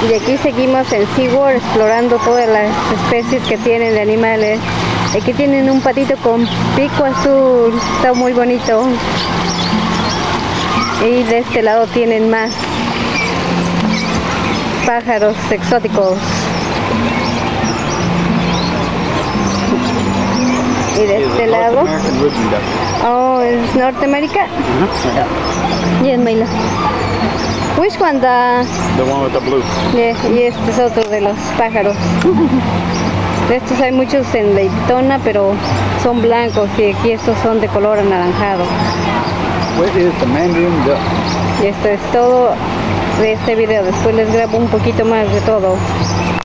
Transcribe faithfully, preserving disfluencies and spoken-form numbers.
Y aquí seguimos en SeaWorld explorando todas las especies que tienen de animales. Aquí tienen un patito con pico azul, está muy bonito. Y de este lado tienen más pájaros exóticos. Y de este lado, oh, es Norteamérica. Uh-huh. Yes, Mila. Which one? The, the one with the blue. Yeah, y este es otro de los pájaros. De estos hay muchos en Daytona, pero son blancos, y aquí estos son de color anaranjado. What is the mandarin duck? Y esto es todo de este video. Después les grabo un poquito más de todo.